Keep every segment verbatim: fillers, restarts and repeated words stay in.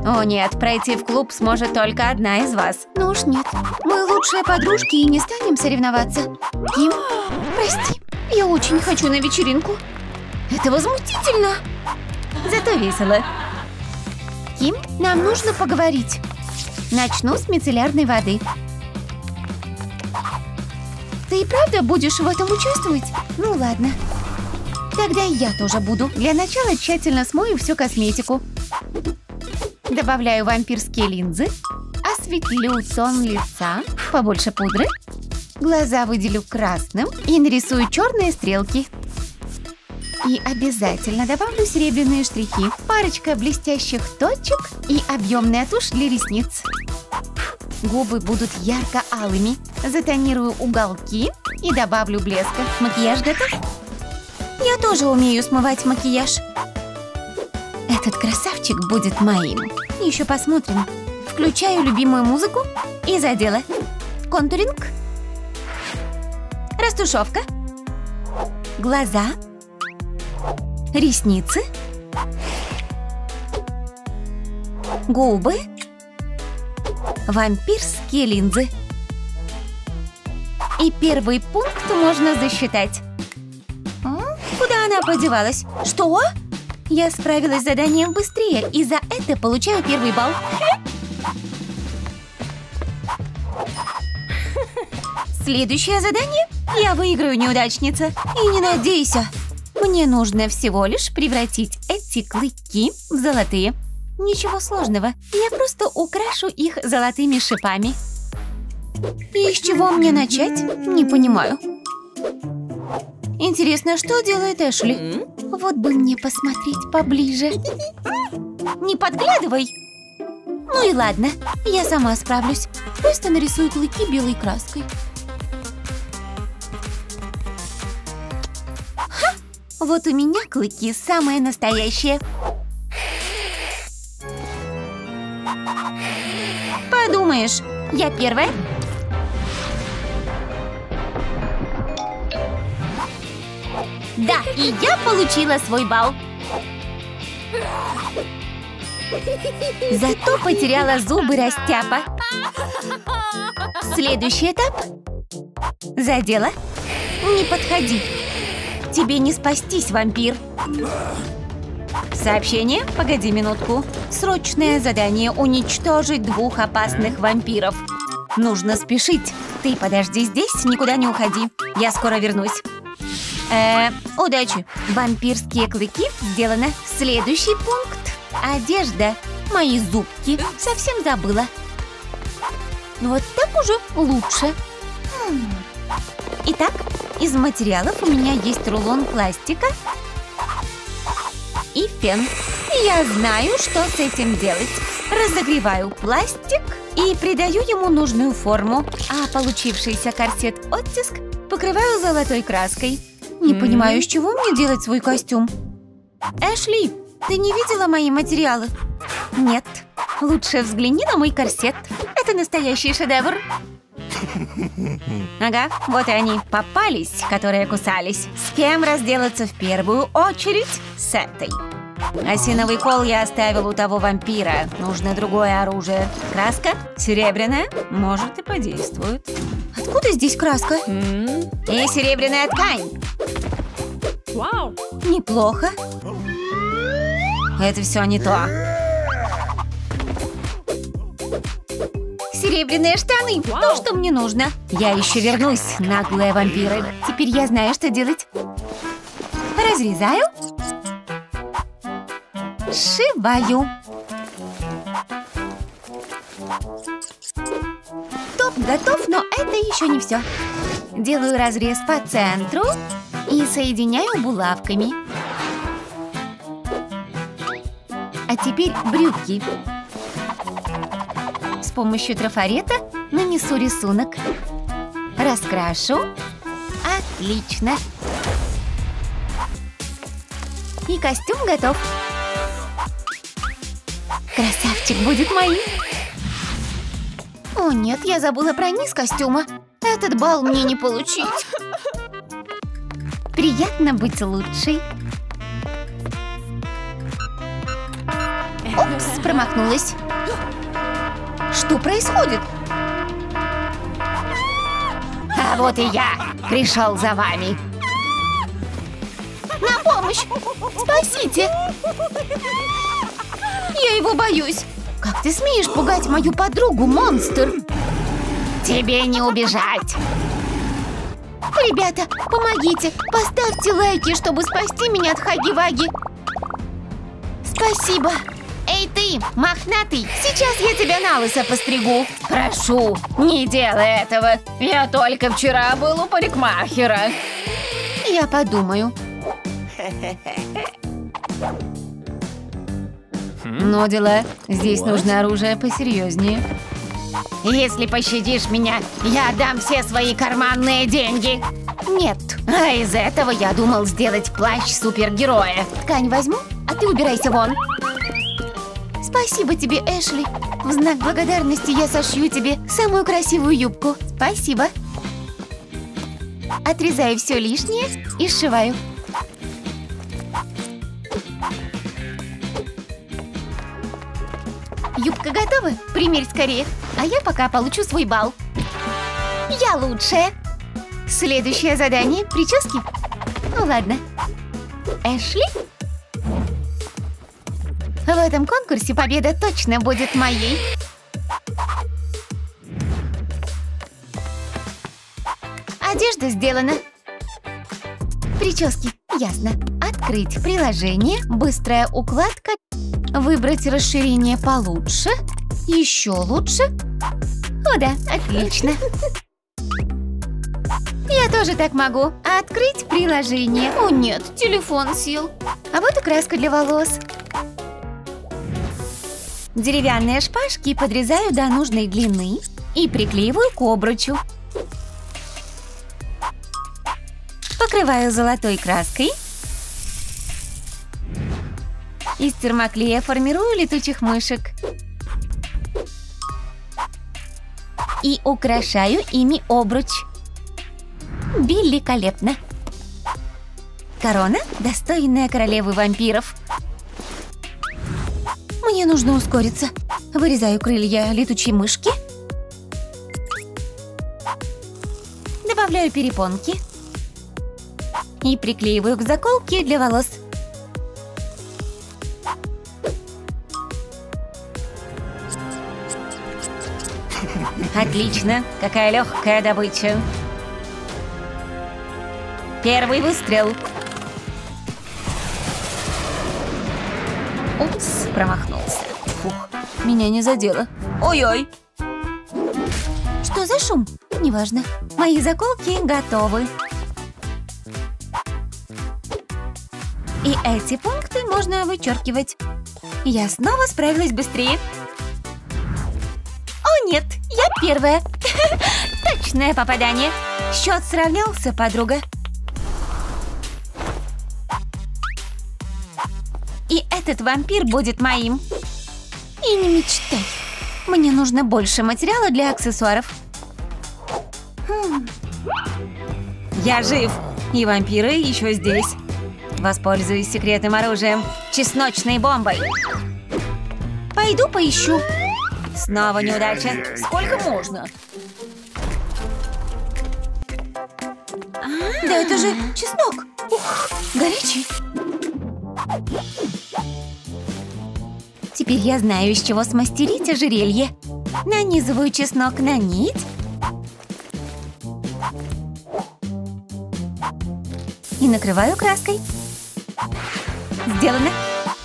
О нет, пройти в клуб сможет только одна из вас. Ну уж нет. Мы лучшие подружки и не станем соревноваться. Ким, прости, я очень хочу на вечеринку. Это возмутительно. Зато весело. Ким, нам нужно поговорить. Начну с мицеллярной воды. Ты и правда будешь в этом участвовать? Ну ладно. Тогда и я тоже буду. Для начала тщательно смою всю косметику. Добавляю вампирские линзы. Осветлю тон лица. Побольше пудры. Глаза выделю красным. И нарисую черные стрелки. И обязательно добавлю серебряные штрихи. Парочка блестящих точек и объемная тушь для ресниц. Губы будут ярко-алыми. Затонирую уголки и добавлю блеска. Макияж готов? Я тоже умею смывать макияж. Этот красавчик будет моим. Еще посмотрим. Включаю любимую музыку и за дело. Контуринг. Растушевка. Глаза. Ресницы. Губы. Вампирские линзы. И первый пункт можно засчитать. А? Куда она подевалась? Что? Я справилась с заданием быстрее, и за это получаю первый балл. Следующее задание я выиграю, неудачница. И не надейся. Мне нужно всего лишь превратить эти клыки в золотые. Ничего сложного, я просто украшу их золотыми шипами. И с чего мне начать? Не понимаю. Интересно, что делает Эшли? Вот бы мне посмотреть поближе. Не подглядывай! Ну и ладно, я сама справлюсь. Просто нарисую клыки белой краской. Ха! Вот у меня клыки самые настоящие. Подумаешь, я первая. Да, и я получила свой балл. Зато потеряла зубы растяпа. Следующий этап. За дело. Не подходи. Тебе не спастись, вампир. Сообщение? Погоди минутку. Срочное задание уничтожить двух опасных вампиров. Нужно спешить. Ты подожди здесь, никуда не уходи. Я скоро вернусь. Э, удачи. Вампирские клыки сделано. Следующий пункт. Одежда. Мои зубки. Совсем забыла. Вот так уже лучше. Итак, из материалов у меня есть рулон пластика и фен. Я знаю, что с этим делать. Разогреваю пластик и придаю ему нужную форму. А получившийся корсет-оттиск покрываю золотой краской. Не mm-hmm. понимаю, из чего мне делать свой костюм. Эшли, ты не видела мои материалы? Нет. Лучше взгляни на мой корсет. Это настоящий шедевр. Ага, вот и они попались, которые кусались. С кем разделаться в первую очередь? С этой. Осиновый кол я оставил у того вампира. Нужно другое оружие. Краска? Серебряная? Может, и подействует. Откуда здесь краска? Mm. И серебряная ткань. Wow. Неплохо. Это все не то. Серебряные штаны. Wow. То, что мне нужно. Я еще вернусь, наглые вампиры. Теперь я знаю, что делать. Разрезаю. Сшиваю. Топ готов, но это еще не все. Делаю разрез по центру и соединяю булавками. А теперь брюки. С помощью трафарета нанесу рисунок. Раскрашу. Отлично. И костюм готов. Красавчик будет моим. О нет, я забыла про низ костюма. Этот балл мне не получить. Приятно быть лучшей. Упс, промахнулась. Что происходит? А вот и я пришел за вами. На помощь! Спасите! Я его боюсь. Как ты смеешь пугать мою подругу, монстр? Тебе не убежать. Ребята, помогите! Поставьте лайки, чтобы спасти меня от Хаги-Ваги. Спасибо. Эй ты, мохнатый, сейчас я тебя на лысо постригу. Прошу, не делай этого. Я только вчера был у парикмахера. Я подумаю. Ну дела, здесь нужно оружие посерьезнее. Если пощадишь меня, я отдам все свои карманные деньги. Нет. А из этого я думал сделать плащ супергероя. Ткань возьму, а ты убирайся вон. Спасибо тебе, Эшли. В знак благодарности я сошью тебе самую красивую юбку. Спасибо. Отрезаю все лишнее и сшиваю. Юбка готова? Примерь скорее. А я пока получу свой балл. Я лучшая. Следующее задание – прически. Ну ладно. Эшли? В этом конкурсе победа точно будет моей. Одежда сделана. Прически. Ясно. Открыть приложение. Быстрая укладка. Выбрать расширение получше. Еще лучше. О да, отлично. Я тоже так могу. Открыть приложение. О нет, телефон сел. А вот и краска для волос. Деревянные шпажки подрезаю до нужной длины и приклеиваю к обручу. Покрываю золотой краской. Из термоклея формирую летучих мышек. И украшаю ими обруч. Великолепно! Корона, достойная королевы вампиров. Мне нужно ускориться. Вырезаю крылья летучей мышки. Добавляю перепонки. И приклеиваю к заколке для волос. Отлично! Какая легкая добыча! Первый выстрел. Упс, промахнулся. Фух, меня не задело. Ой-ой! Что за шум? Неважно. Мои заколки готовы. И эти пункты можно вычеркивать. Я снова справилась быстрее. О нет, я первая. Точное попадание. Счет сравнялся, подруга. И этот вампир будет моим. И не мечтай. Мне нужно больше материала для аксессуаров. Хм. Я жив. И вампиры еще здесь. Воспользуюсь секретным оружием. Чесночной бомбой. Пойду поищу. Снова неудача. Сколько можно? Да это же чеснок. Ух, горячий. Теперь я знаю, из чего смастерить ожерелье. Нанизываю чеснок на нить. И накрываю краской. Сделано.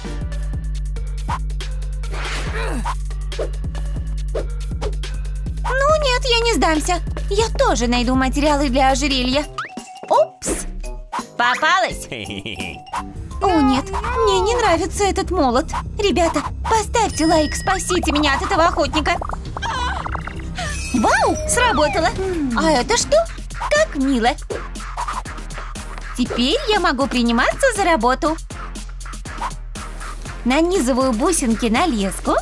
Ну нет, я не сдамся. Я тоже найду материалы для ожерелья. Упс! Попалась? О нет, мне не нравится этот молот. Ребята, поставьте лайк, спасите меня от этого охотника. Вау, сработало. А это что? Как мило. Теперь я могу приниматься за работу. Нанизываю бусинки на леску.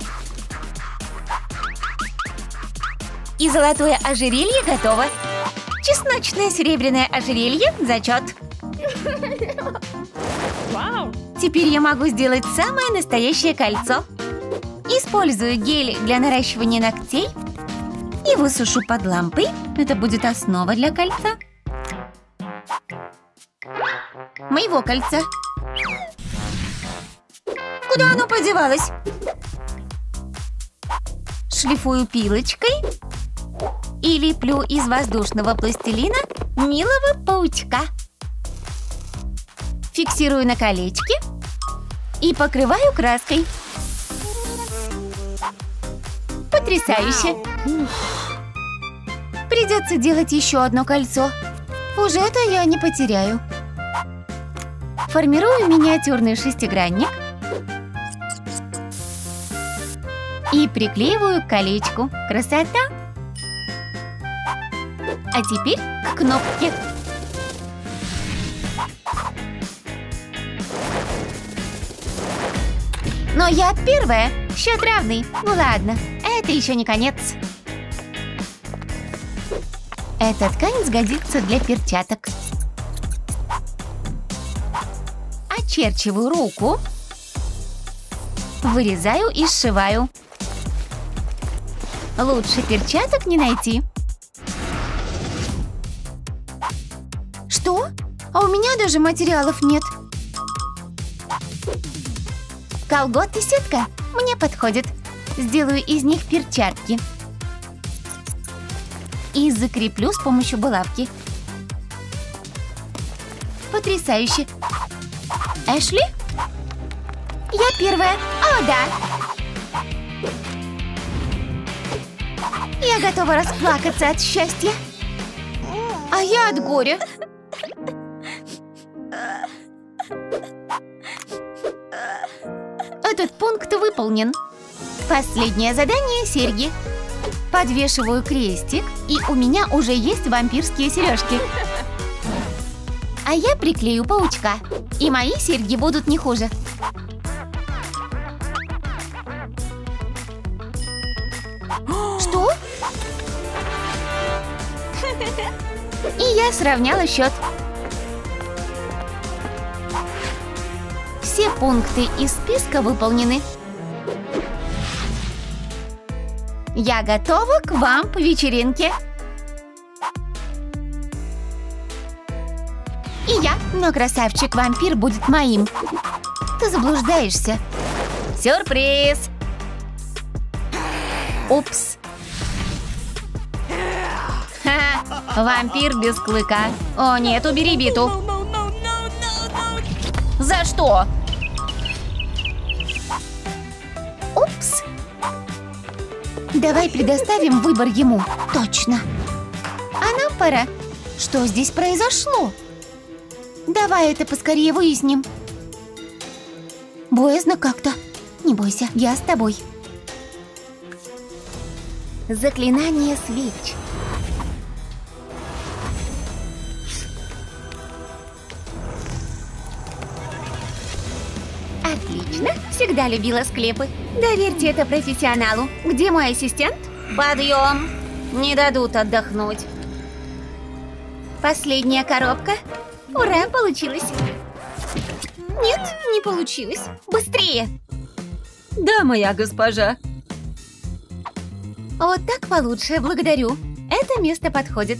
И золотое ожерелье готово. Чесночное серебряное ожерелье – зачет. Теперь я могу сделать самое настоящее кольцо. Использую гель для наращивания ногтей и высушу под лампой. Это будет основа для кольца. Моего кольца. Куда оно подевалось? Шлифую пилочкой и леплю из воздушного пластилина милого паучка. Фиксирую на колечке и покрываю краской. Потрясающе! Придется делать еще одно кольцо. Уже это я не потеряю. Формирую миниатюрный шестигранник и приклеиваю к колечку. Красота! А теперь к кнопке. Но я первая. Счет равный. Ну ладно, это еще не конец. Эта ткань сгодится для перчаток. Очерчиваю руку. Вырезаю и сшиваю. Лучше перчаток не найти. Что? А у меня даже материалов нет. Колготы сетка мне подходит. Сделаю из них перчатки. И закреплю с помощью булавки. Потрясающе. Эшли? Я первая. О, да. Я готова расплакаться от счастья. А я от горя. Этот пункт выполнен. Последнее задание – серьги. Подвешиваю крестик, и у меня уже есть вампирские сережки. А я приклею паучка, и мои серьги будут не хуже. Что? И я сравняла счет. Все пункты из списка выполнены. Я готова к вамп-вечеринке. И я, но красавчик-вампир будет моим. Ты заблуждаешься. Сюрприз! Упс. Ха, вампир без клыка. О нет, убери биту. За что? Упс. Давай предоставим выбор ему. Точно. А нам пора. Что здесь произошло? Давай это поскорее выясним. Боязно как-то. Не бойся, я с тобой. Заклинание свеч. Отлично. Всегда любила склепы. Доверьте это профессионалу. Где мой ассистент? Подъем. Не дадут отдохнуть. Последняя коробка. Ура, получилось. Нет, не получилось. Быстрее. Да, моя госпожа. Вот так получше, благодарю. Это место подходит.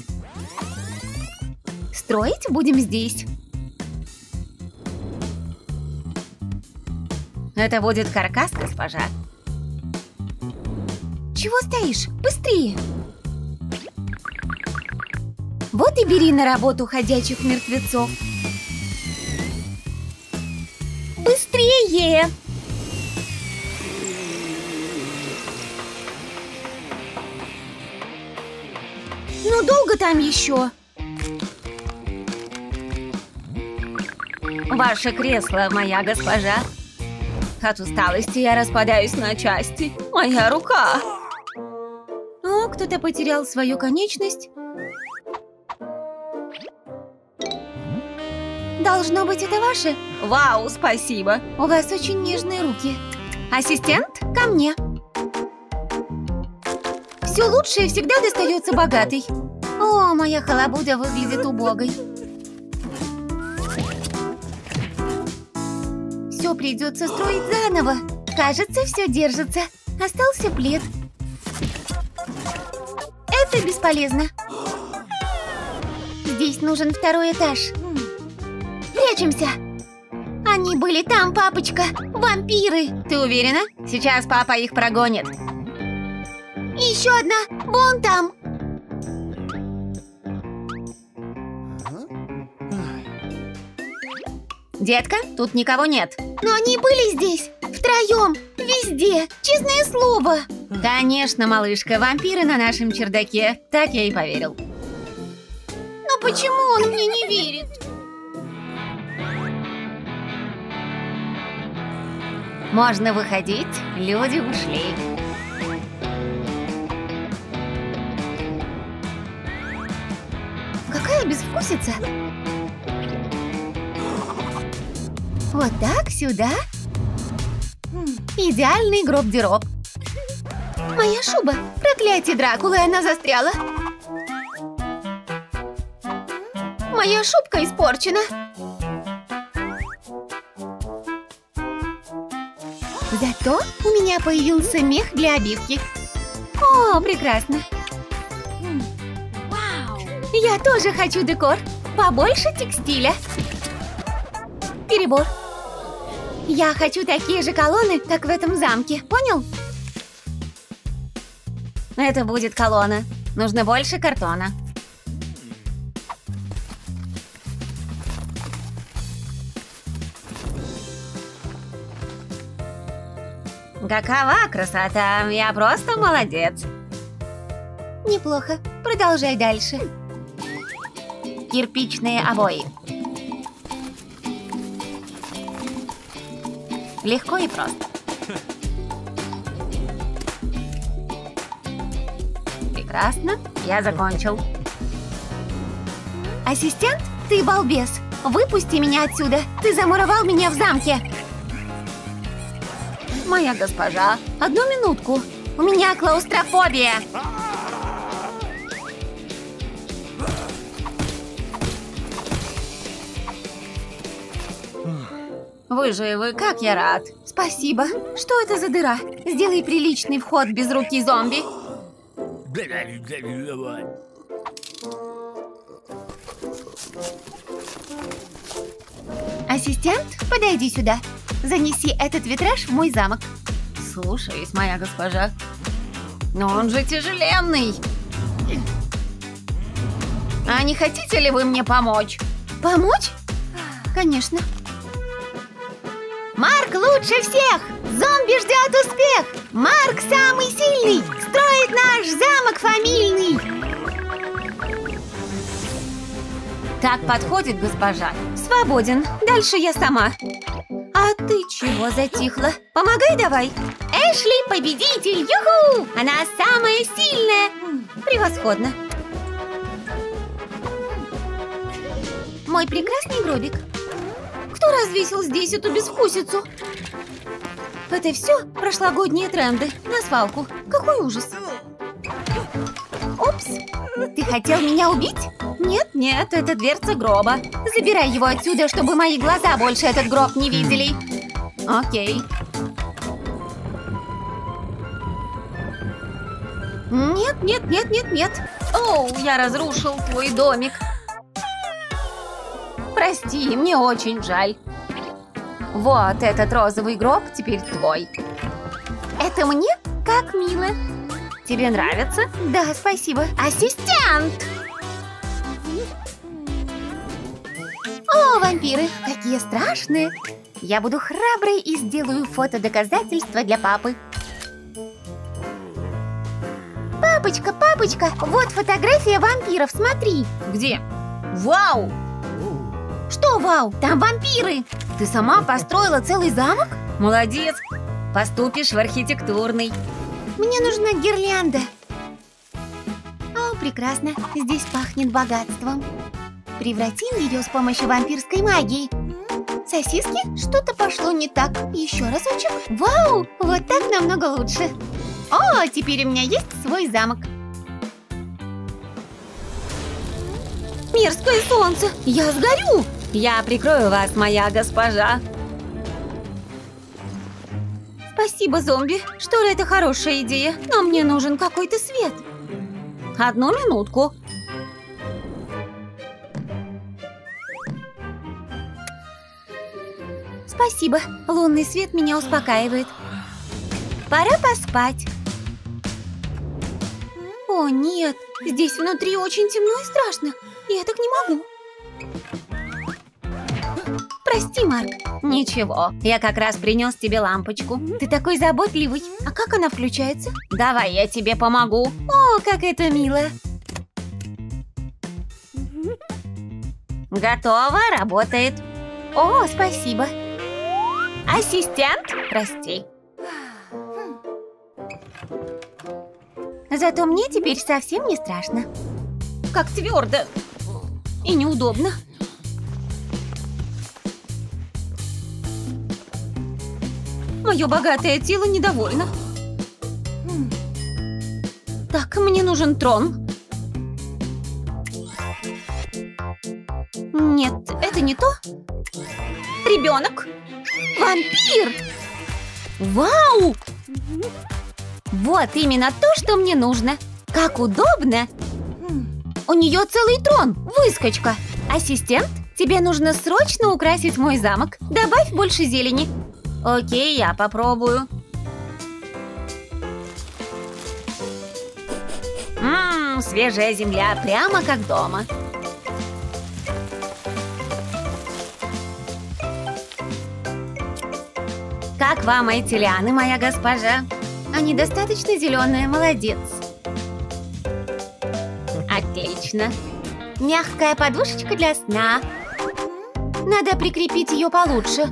Строить будем здесь. Это будет каркас, госпожа. Чего стоишь? Быстрее! Вот и бери на работу ходячих мертвецов. Быстрее! Ну долго там еще? Ваше кресло, моя госпожа. От усталости я распадаюсь на части. Моя рука. О, кто-то потерял свою конечность. Должно быть, это ваше. Вау, спасибо. У вас очень нежные руки. Ассистент, ко мне. Все лучшее всегда достается богатой. О, моя халабуда выглядит убогой. Все придется строить заново. Кажется, все держится. Остался плед. Это бесполезно. Здесь нужен второй этаж. Прячемся. Они были там, папочка. Вампиры. Ты уверена? Сейчас папа их прогонит. И еще одна. Вон там. Детка, тут никого нет. Но они были здесь. Втроем. Везде. Честное слово. Конечно, малышка, вампиры на нашем чердаке. Так я и поверил. Но почему он мне не верит? Можно выходить, люди ушли. Какая безвкусица. Вот так, сюда. Идеальный гроб-дероб. Моя шуба. Проклятие Дракулы, она застряла. Моя шубка испорчена. Зато у меня появился мех для обивки. О, прекрасно. Я тоже хочу декор. Побольше текстиля. Перебор. Я хочу такие же колонны, как в этом замке. Понял? Это будет колонна. Нужно больше картона. Какова красота! Я просто молодец. Неплохо. Продолжай дальше. Кирпичные обои. Легко и просто. Прекрасно. Я закончил. Ассистент, ты балбес. Выпусти меня отсюда. Ты замуровал меня в замке. Моя госпожа, Одну минутку. У меня клаустрофобия. вы живы, как я рад. Спасибо. Что это за дыра? Сделай приличный вход без руки зомби. Ассистент, подойди сюда. Занеси этот витраж в мой замок. Слушаюсь, моя госпожа. Но он же тяжеленный. А не хотите ли вы мне помочь? Помочь? Конечно. Марк лучше всех! Зомби ждет успех! Марк самый сильный! Строит наш замок фамильный! Так подходит, госпожа. Свободен. Дальше я сама. А ты чего затихла? Помогай давай. Эшли победитель! Юху! Она самая сильная! Превосходно. Мой прекрасный гробик. Кто развесил здесь эту безвкусицу? Это все прошлогодние тренды. На свалку. Какой ужас. Упс. Ты хотел меня убить? Нет? Нет, это дверца гроба. Забирай его отсюда, чтобы мои глаза больше этот гроб не видели. Окей. Нет, нет, нет, нет, нет. Оу, я разрушил твой домик. Прости, мне очень жаль. Вот этот розовый гроб теперь твой. Это мне? Как мило. Тебе нравится? Да, спасибо. Ассистент! О, вампиры, какие страшные. Я буду храброй и сделаю фотодоказательства для папы. Папочка, папочка, вот фотография вампиров, смотри. Где? Вау! Что вау? Там вампиры. Ты сама построила целый замок? Молодец! Поступишь в архитектурный. Мне нужна гирлянда. О, прекрасно. Здесь пахнет богатством. Превратим ее с помощью вампирской магии. Сосиски? Что-то пошло не так. Еще разочек. Вау! Вот так намного лучше. О, теперь у меня есть свой замок. Мерзкое солнце! Я сгорю! Я прикрою вас, моя госпожа. Спасибо, зомби. Что ли, это хорошая идея? Но мне нужен какой-то свет. Одну минутку. Спасибо. Лунный свет меня успокаивает. Пора поспать. О, нет. Здесь внутри очень темно и страшно. Я так не могу. Прости, Марк. Ничего, я как раз принес тебе лампочку. Ты такой заботливый. А как она включается? Давай, я тебе помогу. О, как это мило. Готово, работает. О, спасибо. Ассистент, прости. Зато мне теперь совсем не страшно. Как твердо и неудобно. Мое богатое тело недовольно. Так, мне нужен трон. Нет, это не то. Ребенок. Вампир! Вау! Вот именно то, что мне нужно. Как удобно. У нее целый трон. Выскочка. Ассистент, тебе нужно срочно украсить мой замок. Добавь больше зелени. Окей, я попробую. Ммм, свежая земля, прямо как дома. Как вам эти лианы, моя госпожа? Они достаточно зеленые, молодец. Отлично. Мягкая подушечка для сна. Надо прикрепить ее получше.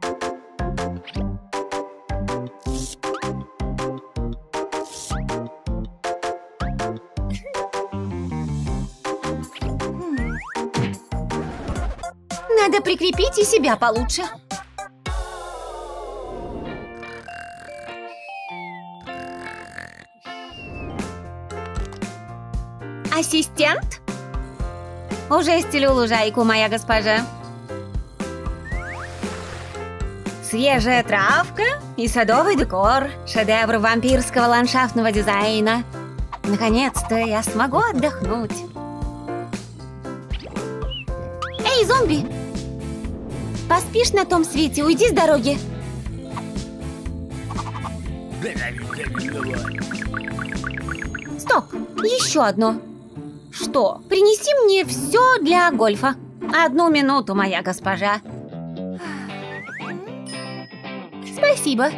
Надо прикрепить и себя получше. Ассистент? Уже стелю лужайку, моя госпожа. Свежая травка и садовый декор. Шедевр вампирского ландшафтного дизайна. Наконец-то я смогу отдохнуть. Эй, зомби! Поспишь на том свете, уйди с дороги. Стоп, еще одно. Что? Принеси мне все для гольфа. Одну минуту, моя госпожа. Спасибо.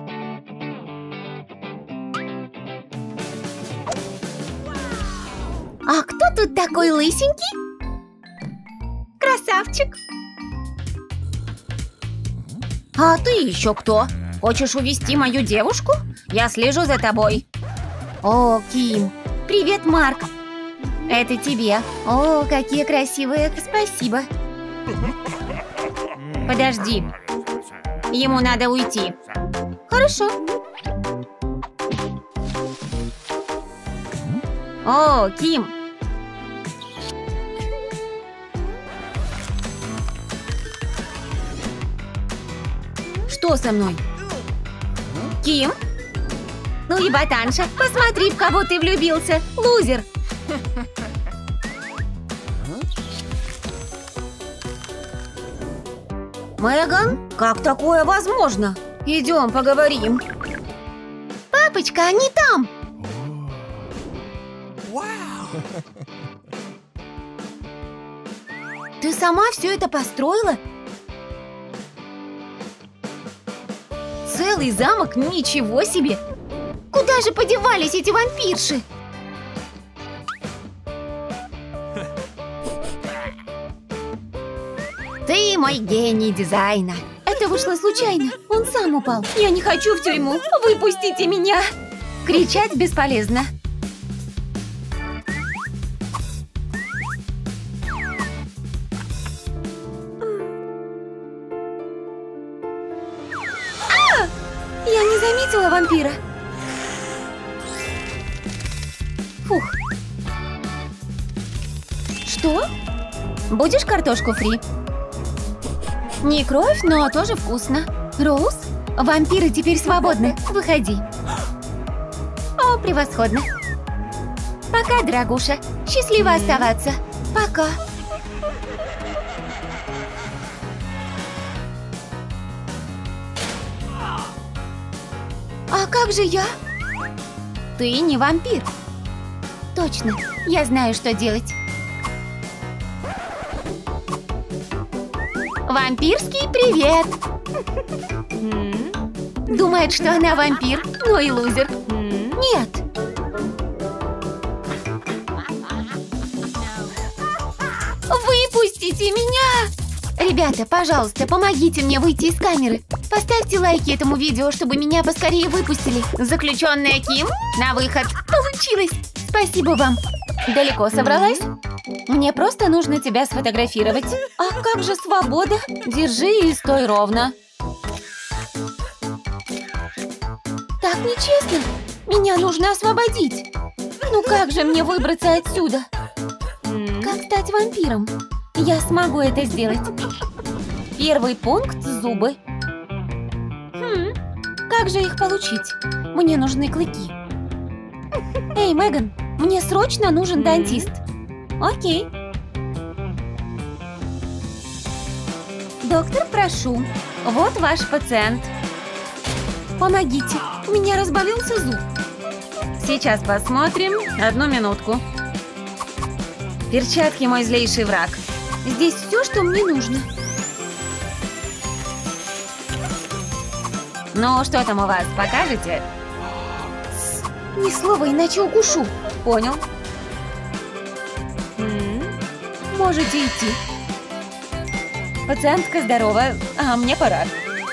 А кто тут такой лысенький? Красавчик. А ты еще кто? Хочешь увести мою девушку? Я слежу за тобой. О, Ким. Привет, Марк. Это тебе. О, какие красивые. Спасибо. Подожди. Ему надо уйти. Хорошо. О, Ким. Что со мной? Ким? Ну и ботанша, посмотри, в кого ты влюбился. Лузер. Меган, как такое возможно? Идем поговорим. Папочка, они там. Ты сама все это построила? Целый замок? Ничего себе! Куда же подевались эти вампирши? Ты мой гений дизайна. Это вышло случайно. Он сам упал. Я не хочу в тюрьму. Выпустите меня. Кричать бесполезно. А! Я не заметила вампира. Фух. Что? Будешь картошку фри? Не кровь, но тоже вкусно. Роуз? Вампиры теперь свободны. Выходи. О, превосходно. Пока, дорогуша. Счастливо оставаться. Пока. А как же я? Ты не вампир. Точно. Я знаю, что делать. Вампирский привет! Думает, что она вампир, но и лузер. Нет. Выпустите меня! Ребята, пожалуйста, помогите мне выйти из камеры. Поставьте лайки этому видео, чтобы меня поскорее выпустили. Заключенная Ким, на выход. Получилось! Спасибо вам. Далеко собралась? Мне просто нужно тебя сфотографировать. А как же свобода? Держи и стой ровно. Так нечестно. Меня нужно освободить. Ну как же мне выбраться отсюда? Как стать вампиром? Я смогу это сделать. Первый пункт – зубы. Хм, как же их получить? Мне нужны клыки. Эй, Меган, мне срочно нужен дантист. Окей. Доктор, прошу. Вот ваш пациент. Помогите, у меня разболелся зуб. Сейчас посмотрим. Одну минутку. Перчатки – мой злейший враг. Здесь все, что мне нужно. Ну, что там у вас, покажете? Ни слова, иначе укушу. Понял. Можете идти. Пациентка здорова, а мне пора.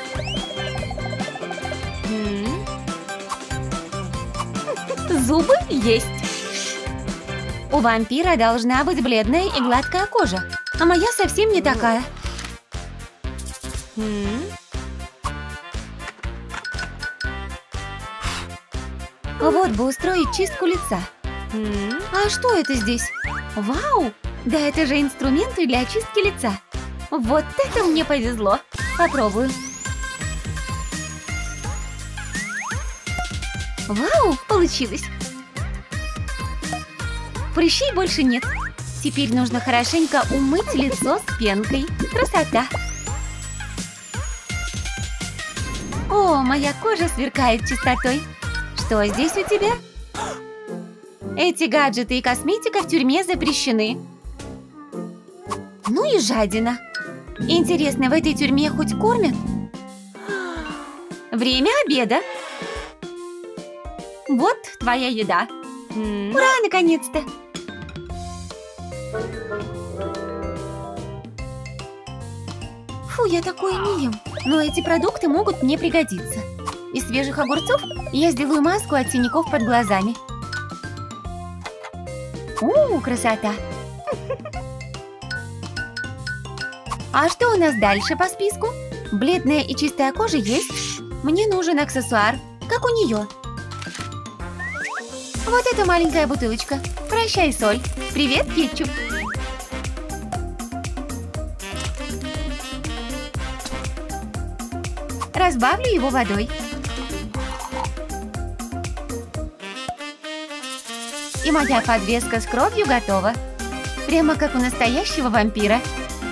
Зубы есть. У вампира должна быть бледная и гладкая кожа, а моя совсем не такая. Вот бы устроить чистку лица. А что это здесь? Вау! Да это же инструменты для очистки лица. Вот это мне повезло. Попробую. Вау, получилось. Прыщей больше нет. Теперь нужно хорошенько умыть лицо с пенкой. Красота. О, моя кожа сверкает чистотой. Что здесь у тебя? Эти гаджеты и косметика в тюрьме запрещены. Ну и жадина. Интересно, в этой тюрьме хоть кормят? Время обеда. Вот твоя еда. Ура, наконец-то! Фу, я такое не ем. Но эти продукты могут мне пригодиться. Из свежих огурцов я сделаю маску от синяков под глазами. О, красота! А что у нас дальше по списку? Бледная и чистая кожа есть. Мне нужен аксессуар, как у нее. Вот эта маленькая бутылочка. Прощай, соль. Привет, кетчуп. Разбавлю его водой. И моя подвеска с кровью готова. Прямо как у настоящего вампира.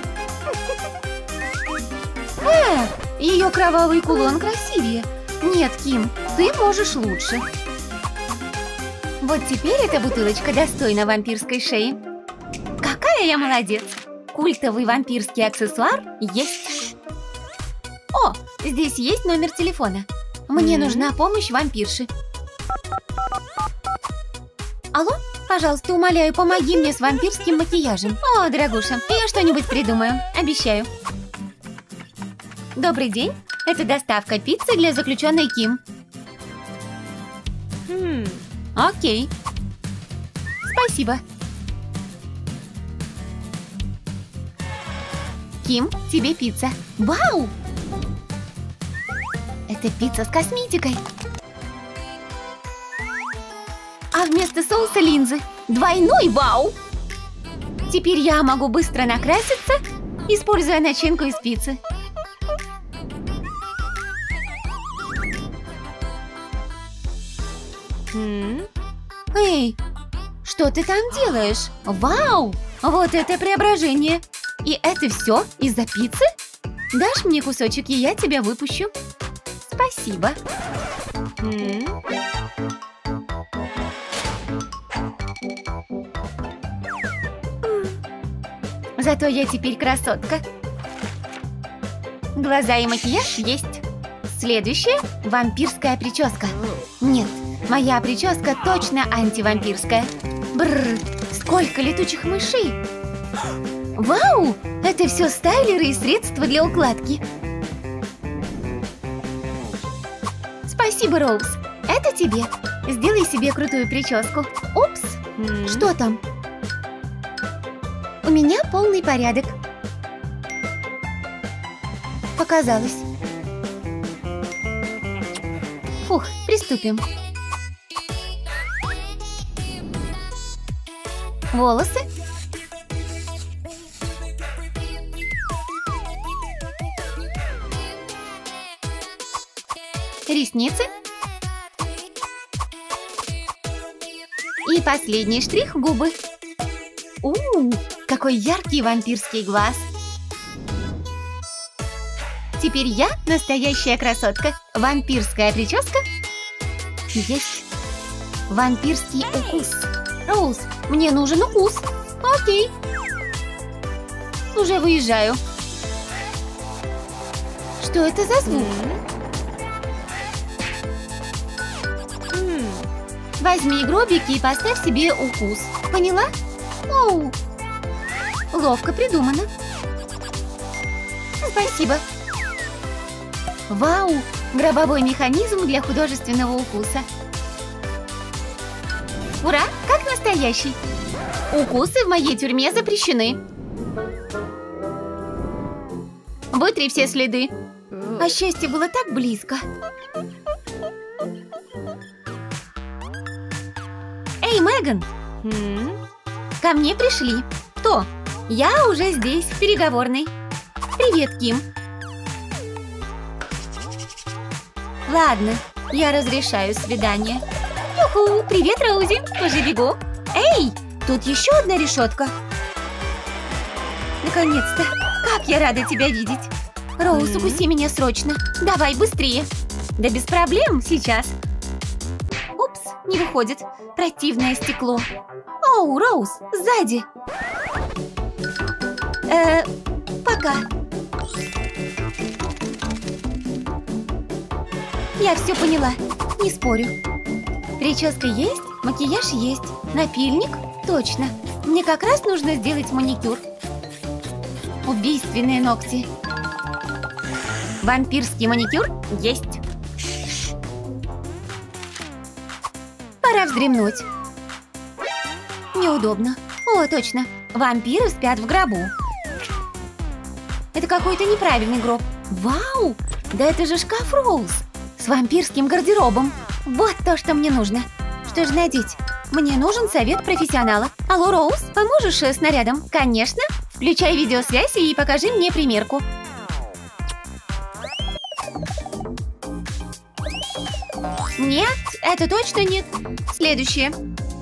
А, ее кровавый кулон красивее. Нет, Ким, ты можешь лучше. Вот теперь эта бутылочка достойна вампирской шеи. Какая я молодец! Культовый вампирский аксессуар есть. О, здесь есть номер телефона. Мне mm-hmm. нужна помощь вампирши. Алло? Пожалуйста, умоляю, помоги мне с вампирским макияжем. О, дорогуша, я что-нибудь придумаю. Обещаю. Добрый день. Это доставка пиццы для заключенной Ким. Hmm. Окей. Спасибо. Ким, тебе пицца. Вау! Это пицца с косметикой. А вместо соуса линзы. Двойной вау! Теперь я могу быстро накраситься, используя начинку из пиццы. Эй, что ты там делаешь? Вау! Вот это преображение! И это все из-за пиццы? Дашь мне кусочек, и я тебя выпущу. Спасибо. Зато я теперь красотка. Глаза и макияж есть. Следующее – вампирская прическа. Нет, моя прическа точно антивампирская. Бррр, сколько летучих мышей! Вау! Это все стайлеры и средства для укладки. Спасибо, Роуз. Это тебе. Сделай себе крутую прическу. Упс! Mm. Что там? У меня полный порядок. Показалось. Фух, приступим. Волосы. Ресницы. И последний штрих – губы. У-у-у, какой яркий вампирский глаз. Теперь я настоящая красотка. Вампирская прическа. Есть. Вампирский укус. Роуз, мне нужен укус. Окей. Уже выезжаю. Что это за звук? Возьми гробики и поставь себе укус. Поняла? Оу. Ловко придумано. Спасибо. Вау! Гробовой механизм для художественного укуса. Ура! Как настоящий. Укусы в моей тюрьме запрещены. Вытри все следы. А счастье было так близко. Эй, Меган! Ко мне пришли. Кто? Я уже здесь, в переговорной. Привет, Ким. Ладно, я разрешаю свидание. Юху, привет, Роузи. Уже бегу. Эй, тут еще одна решетка. Наконец-то. Как я рада тебя видеть. Роуз, укуси меня срочно. Давай, быстрее. Да без проблем, сейчас. Упс, не выходит. Противное стекло. Оу, Роуз, сзади. Э, пока. Я все поняла, не спорю. Прическа есть, макияж есть, напильник точно. Мне как раз нужно сделать маникюр. Убийственные ногти. Вампирский маникюр есть. Пора вздремнуть. Неудобно. О, точно. Вампиры спят в гробу. Это какой-то неправильный гроб. Вау! Да это же шкаф Роуз. С вампирским гардеробом. Вот то, что мне нужно. Что же надеть? Мне нужен совет профессионала. Алло, Роуз, поможешь с нарядом? Конечно. Включай видеосвязь и покажи мне примерку. Нет, это точно нет. Следующее.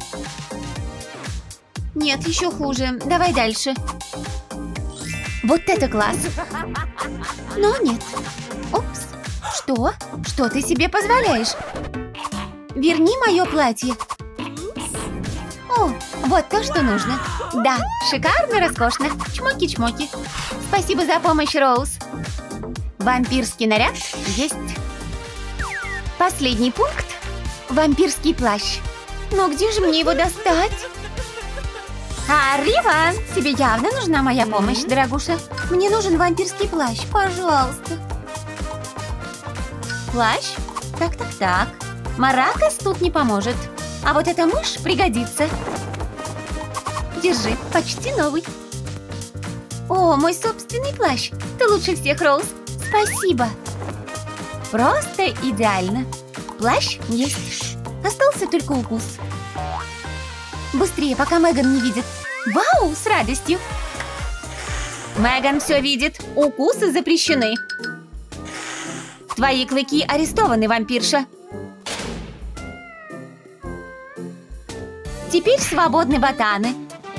Нет, еще хуже. Давай дальше. Вот это класс. Но нет. Упс. Что? Что ты себе позволяешь? Верни мое платье. О, вот то, что нужно. Да, шикарно, роскошно. Чмоки-чмоки. Спасибо за помощь, Роуз. Вампирский наряд есть. Последний пункт. Вампирский плащ. Но где же мне его достать? Аррива! Тебе явно нужна моя помощь, дорогуша. Мне нужен вампирский плащ, пожалуйста. Плащ? Так-так-так. Маракас тут не поможет. А вот эта мышь пригодится. Держи, почти новый. О, мой собственный плащ. Ты лучше всех, Роуз. Спасибо. Просто идеально. Плащ есть. Остался только укус. Быстрее, пока Меган не видит. Вау, с радостью. Меган все видит. Укусы запрещены. Твои клыки арестованы, вампирша. Теперь свободны ботаны.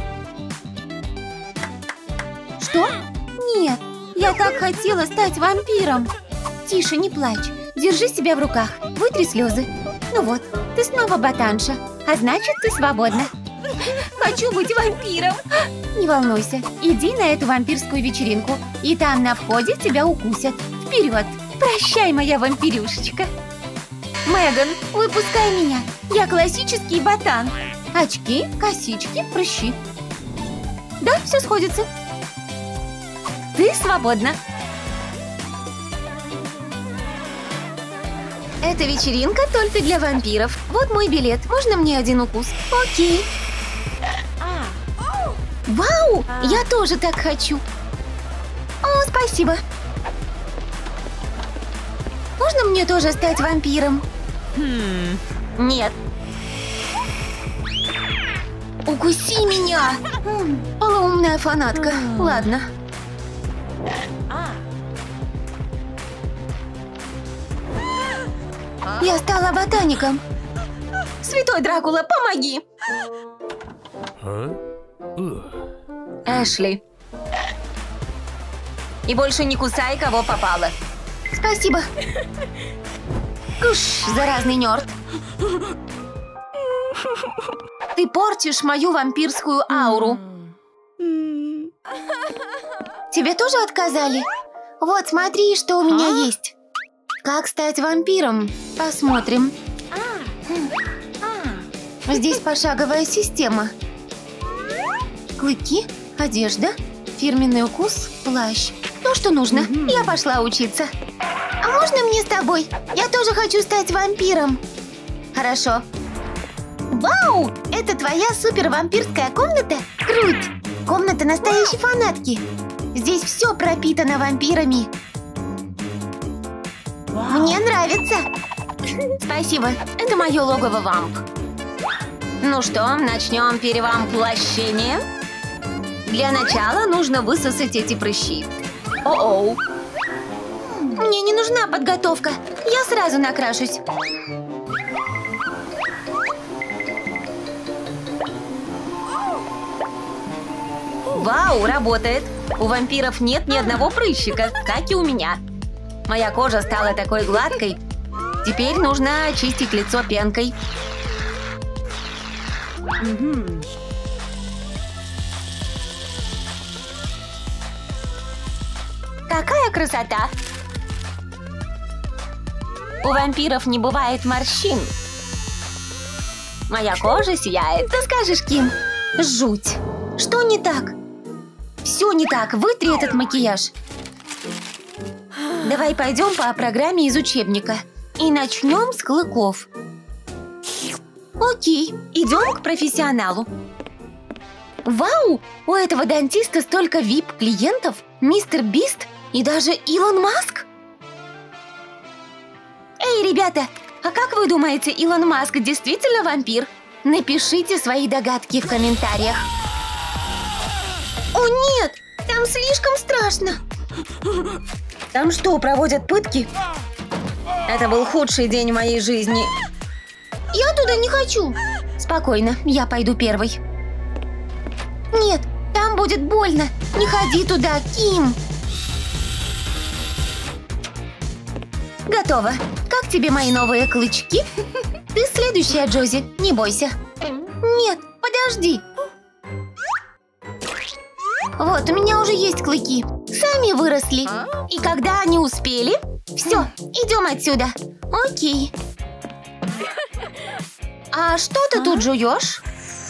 Что? Нет, я так хотела стать вампиром. Тише, не плачь. Держи себя в руках. Вытри слезы. Ну вот, ты снова ботанша. А значит, ты свободна. Хочу быть вампиром. Не волнуйся. Иди на эту вампирскую вечеринку. И там на входе тебя укусят. Вперед. Прощай, моя вампирюшечка. Меган, выпускай меня. Я классический ботан. Очки, косички, прыщи. Да, все сходится. Ты свободна. Эта вечеринка только для вампиров. Вот мой билет. Можно мне один укус? Окей. Вау! Я тоже так хочу. О, спасибо. Можно мне тоже стать вампиром? Хм. Нет. Укуси меня! Полоумная фанатка. Ладно. Я стала ботаником. Святой Дракула, помоги! Эшли. И больше не кусай, кого попало. Спасибо. Куш, заразный нерд. Ты портишь мою вампирскую ауру. Тебе тоже отказали? Вот, смотри, что у меня есть. Как стать вампиром? Посмотрим. Здесь пошаговая система. Клыки, одежда, фирменный укус, плащ. То, что нужно. Я пошла учиться. А можно мне с тобой? Я тоже хочу стать вампиром. Хорошо. Вау! Это твоя супер-вампирская комната? Круть! Комната настоящей фанатки. Здесь все пропитано вампирами. Мне нравится. Спасибо. Это мое логово вамп. Ну что, начнем перевамплощение? Для начала нужно высосать эти прыщи. О-оу. Мне не нужна подготовка. Я сразу накрашусь. Вау, работает. У вампиров нет ни одного прыщика, как и у меня. Моя кожа стала такой гладкой. Теперь нужно очистить лицо пенкой. Какая красота! У вампиров не бывает морщин. Моя кожа сияет. Ты скажешь, Ким? Жуть. Что не так? Все не так. Вытри этот макияж. Давай пойдем по программе из учебника. И начнем с клыков. Окей, идем к профессионалу. Вау! У этого дантиста столько вип-клиентов. Мистер Бист и даже Илон Маск. Эй, ребята, а как вы думаете, Илон Маск действительно вампир? Напишите свои догадки в комментариях. О нет, там слишком страшно. Там что, проводят пытки? Это был худший день в моей жизни. Я туда не хочу. Спокойно, я пойду первой. Нет, там будет больно. Не ходи туда, Ким. Готово. Как тебе мои новые клычки? Ты следующая, Джози, не бойся. Нет, подожди. Вот, у меня уже есть клыки. Сами выросли. И когда они успели... Все, идем отсюда. Окей. А что ты тут жуешь?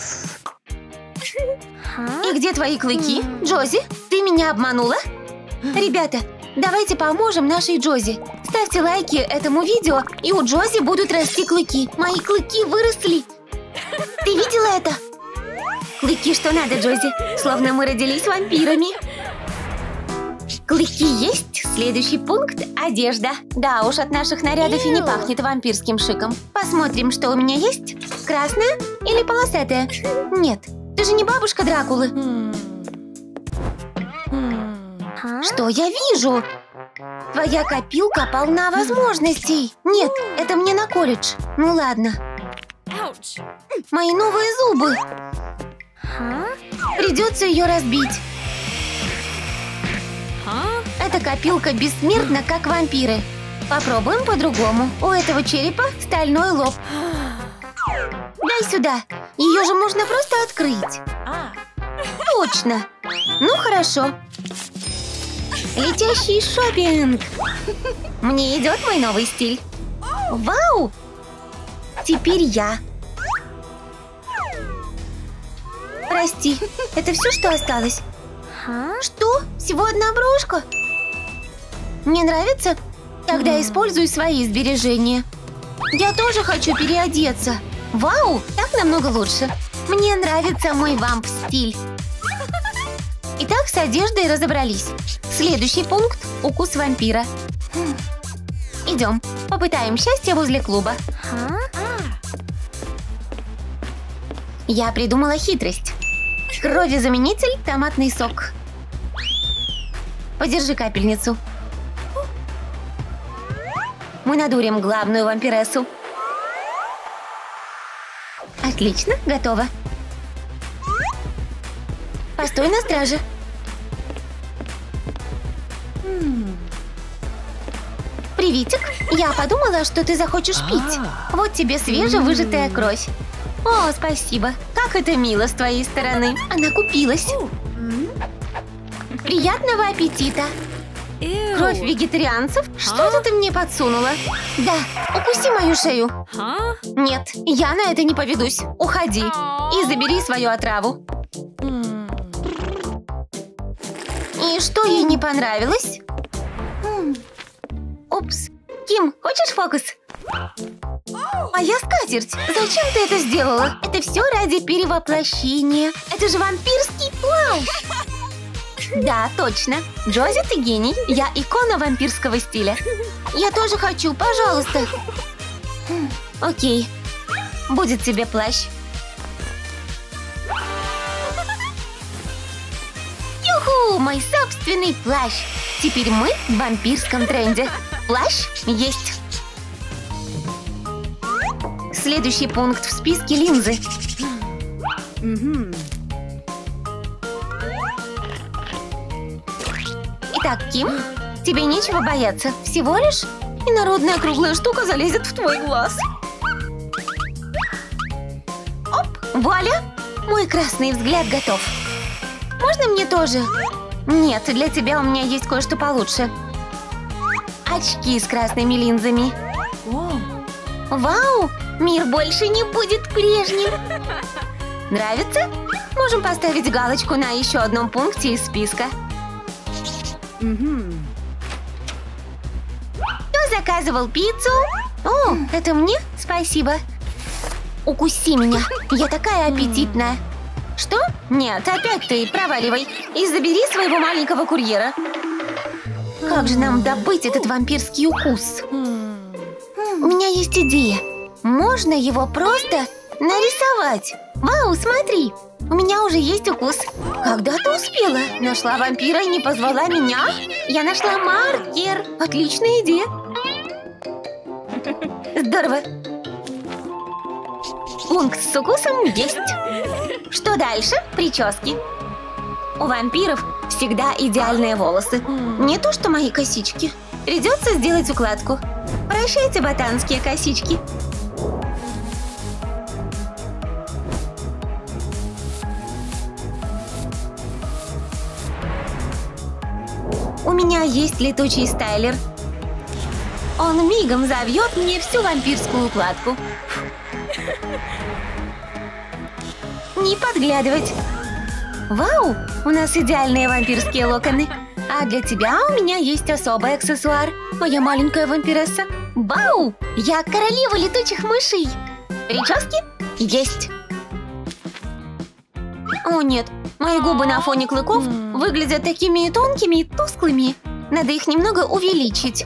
И где твои клыки? Джози, ты меня обманула? Ребята, давайте поможем нашей Джози. Ставьте лайки этому видео, и у Джози будут расти клыки. Мои клыки выросли. Ты видела это? Клыки что надо, Джози. Словно мы родились вампирами. Клыки есть. Следующий пункт – одежда. Да уж, от наших нарядов и не пахнет вампирским шиком. Посмотрим, что у меня есть. Красная или полосатая? Нет, ты же не бабушка Дракулы. Что я вижу? Твоя копилка полна возможностей. Нет, это мне на колледж. Ну ладно. Мои новые зубы. Придется ее разбить. Эта копилка бессмертна, как вампиры. Попробуем по-другому. У этого черепа стальной лоб. Дай сюда. Ее же можно просто открыть. Точно. Ну, хорошо. Летящий шопинг. Мне идет мой новый стиль. Вау! Теперь я. Прости, это все, что осталось? Что? Всего одна брошка? Не нравится? Тогда используй свои сбережения. Я тоже хочу переодеться. Вау, так намного лучше. Мне нравится мой вамп-стиль. Итак, с одеждой разобрались. Следующий пункт – укус вампира. Идем, попытаем счастье возле клуба. Я придумала хитрость. Кровезаменитель, томатный сок. Подержи капельницу. Мы надурим главную вампирессу. Отлично, готово. Постой на страже. Приветик, я подумала, что ты захочешь пить. Вот тебе свежевыжатая кровь. О, спасибо. Как это мило с твоей стороны. Она купилась. Приятного аппетита. Кровь вегетарианцев? Что это ты мне подсунула? Да, укуси мою шею. Нет, я на это не поведусь. Уходи и забери свою отраву. И что ей не понравилось? Упс. Ким, хочешь фокус? Моя скатерть! Зачем ты это сделала? Это все ради перевоплощения. Это же вампирский плащ! Да, точно. Джози, ты гений. Я икона вампирского стиля. Я тоже хочу, пожалуйста. Окей. Будет тебе плащ. Юху! Мой собственный плащ. Теперь мы в вампирском тренде. Плащ есть. Следующий пункт в списке — линзы. Итак, Ким, тебе нечего бояться. Всего лишь инородная круглая штука залезет в твой глаз. Оп, вуаля! Мой красный взгляд готов. Можно мне тоже? Нет, для тебя у меня есть кое-что получше. Очки с красными линзами. Вау! Мир больше не будет прежним. Нравится? Можем поставить галочку на еще одном пункте из списка. Кто заказывал пиццу? О, это мне? Спасибо. Укуси меня. Я такая аппетитная. Что? Нет, опять ты. Проваливай. И забери своего маленького курьера. Как же нам добыть этот вампирский укус? У меня есть идея. Можно его просто нарисовать. Вау, смотри. У меня уже есть укус. Когда ты успела? Нашла вампира и не позвала меня? Я нашла маркер. Отличная идея. Здорово. Пункт с укусом есть. Что дальше? Прически. У вампиров всегда идеальные волосы. Не то, что мои косички. Придется сделать укладку. Прощайте, ботанские косички. У меня есть летучий стайлер. Он мигом завьет мне всю вампирскую укладку. Не подглядывать. Вау, у нас идеальные вампирские локоны. А для тебя у меня есть особый аксессуар. Моя маленькая вампиресса. Вау, я королева летучих мышей. Прически? Есть. О нет, мои губы на фоне клыков выглядят такими тонкими и тусклыми. Надо их немного увеличить.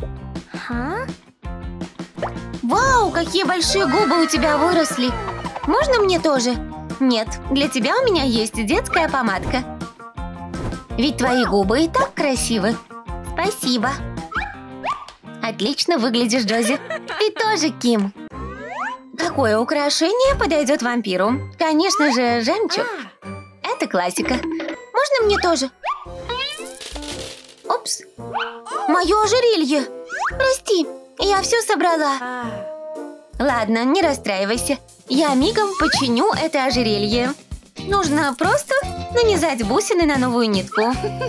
Вау, какие большие губы у тебя выросли. Можно мне тоже? Нет, для тебя у меня есть детская помадка. Ведь твои губы и так красивы. Спасибо. Отлично выглядишь, Джози. Ты тоже, Ким. Какое украшение подойдет вампиру? Конечно же, жемчуг. Это классика. Можно мне тоже? Опс. Мое ожерелье. Прости, я все собрала. Ладно, не расстраивайся. Я мигом починю это ожерелье. Нужно просто нанизать бусины на новую нитку.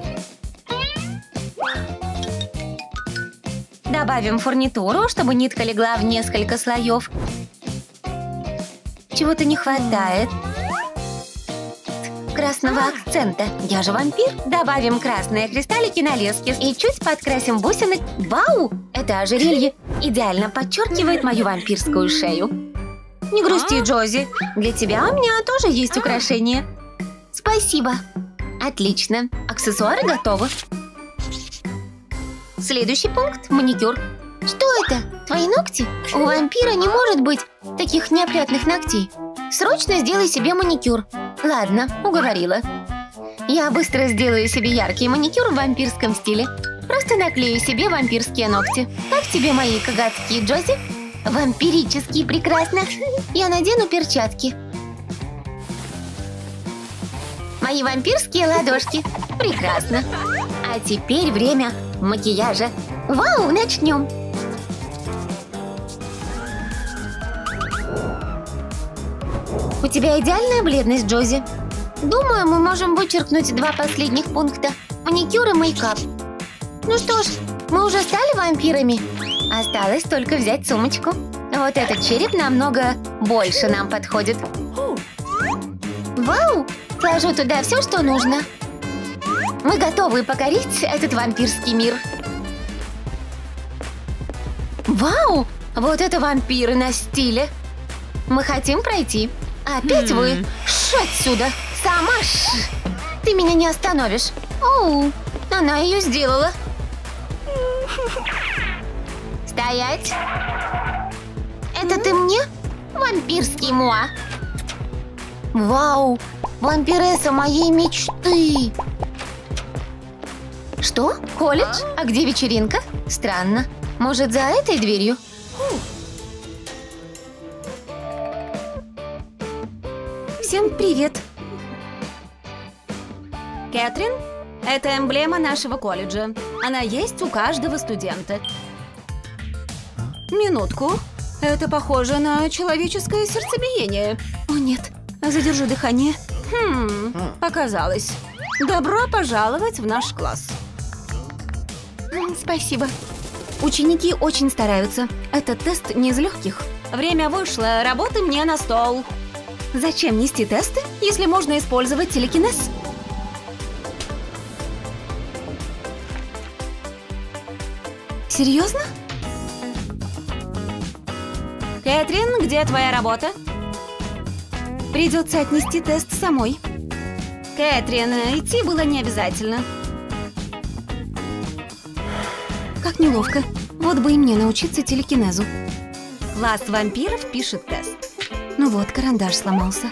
Добавим фурнитуру, чтобы нитка легла в несколько слоев. Чего-то не хватает. Красного акцента. Я же вампир. Добавим красные кристаллики на лески и чуть подкрасим бусины. Вау! Это ожерелье идеально подчеркивает мою вампирскую шею. Не грусти, Джози. Для тебя у меня тоже есть украшение. Спасибо. Отлично. Аксессуары готовы. Следующий пункт – маникюр. Что это? Твои ногти? У вампира не может быть таких неопрятных ногтей. Срочно сделай себе маникюр. Ладно, уговорила. Я быстро сделаю себе яркий маникюр в вампирском стиле. Просто наклею себе вампирские ногти. Как тебе мои коготки, Джози? Вампирически прекрасно. Я надену перчатки. Мои вампирские ладошки. Прекрасно. А теперь время макияжа. Вау, начнем. У тебя идеальная бледность, Джози. Думаю, мы можем вычеркнуть два последних пункта. Маникюр и мейкап. Ну что ж, мы уже стали вампирами. Осталось только взять сумочку. Вот этот череп намного больше нам подходит. Вау! Сложу туда все, что нужно. Мы готовы покорить этот вампирский мир. Вау! Вот это вампиры на стиле. Мы хотим пройти. Опять вы? Ш отсюда! Сама ш! Ты меня не остановишь. Оу, она ее сделала. Стоять! Это ты мне? Вампирский муа. Вау! Вампиресса моей мечты! Что? Колледж? А где вечеринка? Странно. Может, за этой дверью? Всем привет! Кэтрин, это эмблема нашего колледжа. Она есть у каждого студента. Минутку. Это похоже на человеческое сердцебиение. О, нет. Задержу дыхание. Хм, показалось. Добро пожаловать в наш класс. Спасибо. Ученики очень стараются. Этот тест не из легких. Время вышло, работы мне на стол. Зачем нести тесты, если можно использовать телекинез? Серьезно? Кэтрин, где твоя работа? Придется отнести тест самой. Кэтрин, идти было не обязательно. Как неловко. Вот бы и мне научиться телекинезу. Класс вампиров пишет тест. Ну вот, карандаш сломался.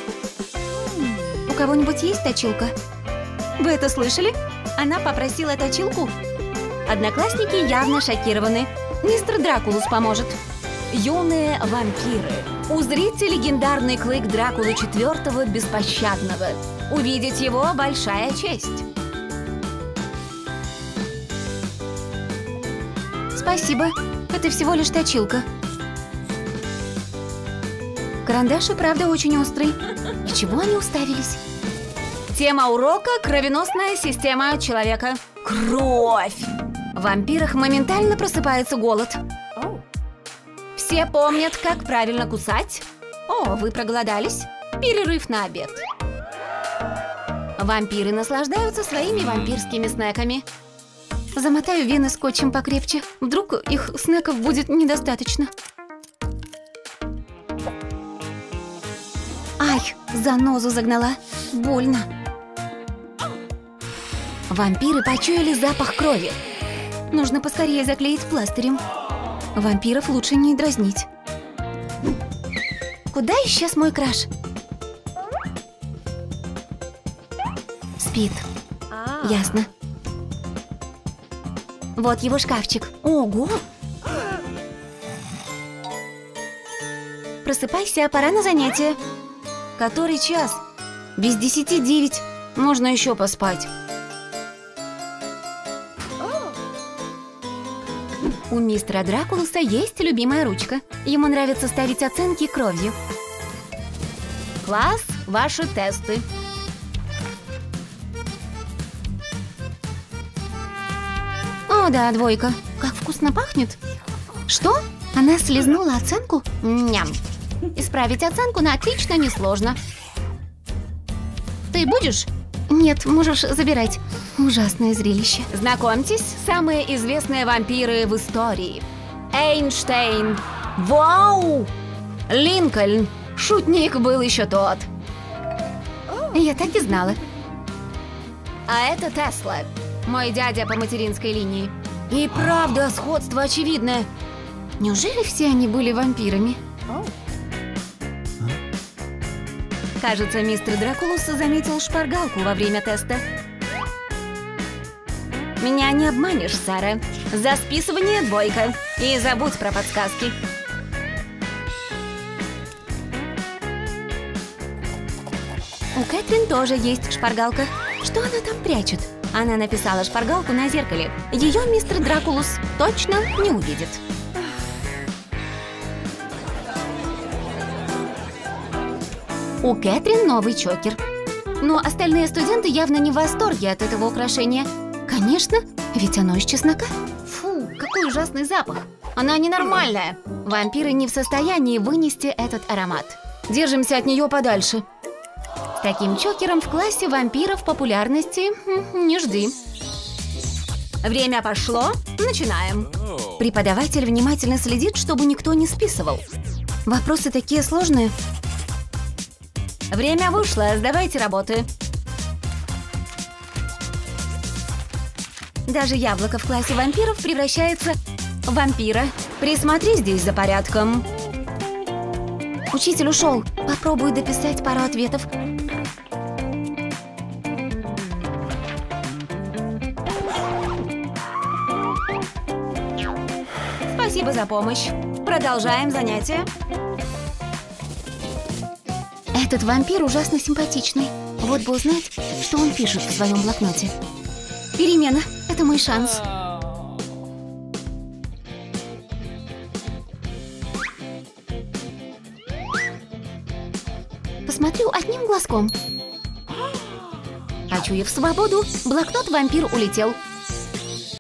У кого-нибудь есть точилка? Вы это слышали? Она попросила точилку. Одноклассники явно шокированы. Мистер Дракулус поможет. Юные вампиры. Узрите легендарный клык Дракулы четвёртого Беспощадного. Увидеть его – большая честь. Спасибо. Это всего лишь точилка. Карандаш и правда очень острый. И чего они уставились? Тема урока – кровеносная система человека. Кровь! В вампирах моментально просыпается голод. Все помнят, как правильно кусать? О, вы проголодались? Перерыв на обед. Вампиры наслаждаются своими вампирскими снеками. Замотаю вены скотчем покрепче. Вдруг их снеков будет недостаточно. Ай, занозу загнала. Больно. Вампиры почуяли запах крови. Нужно поскорее заклеить пластырем. Вампиров лучше не дразнить. Куда исчез мой краш? Спит. Ясно. Вот его шкафчик. Ого! Просыпайся, пора на занятия. Который час? Без десяти девять. Можно еще поспать. У мистера Дракулуса есть любимая ручка. Ему нравится ставить оценки кровью. Класс, ваши тесты. О, да, двойка. Как вкусно пахнет. Что? Она слезнула оценку? Ням. Исправить оценку на отлично несложно. Ты будешь? Нет, можешь забирать. Ужасное зрелище. Знакомьтесь, самые известные вампиры в истории. Эйнштейн. Вау! Линкольн. Шутник был еще тот. Я так и знала. А это Тесла. Мой дядя по материнской линии. И правда, сходство очевидное. Неужели все они были вампирами? Кажется, мистер Дракулус заметил шпаргалку во время теста. Меня не обманешь, Сара. За списывание двойка. И забудь про подсказки. У Кэтрин тоже есть шпаргалка. Что она там прячет? Она написала шпаргалку на зеркале. Ее мистер Дракулус точно не увидит. У Кэтрин новый чокер. Но остальные студенты явно не в восторге от этого украшения. Конечно, ведь оно из чеснока. Фу, какой ужасный запах. Она ненормальная. Вампиры не в состоянии вынести этот аромат. Держимся от нее подальше. С таким чокером в классе вампиров популярности не жди. Время пошло. Начинаем. Преподаватель внимательно следит, чтобы никто не списывал. Вопросы такие сложные. Время вышло, сдавайте работы. Даже яблоко в классе вампиров превращается в вампира. Присмотри здесь за порядком. Учитель ушел. Попробую дописать пару ответов. Спасибо за помощь. Продолжаем занятие. Этот вампир ужасно симпатичный. Вот бы узнать, что он пишет в своем блокноте. Перемена. Это мой шанс. Посмотрю одним глазком. Почуяв свободу, блокнот вампир улетел.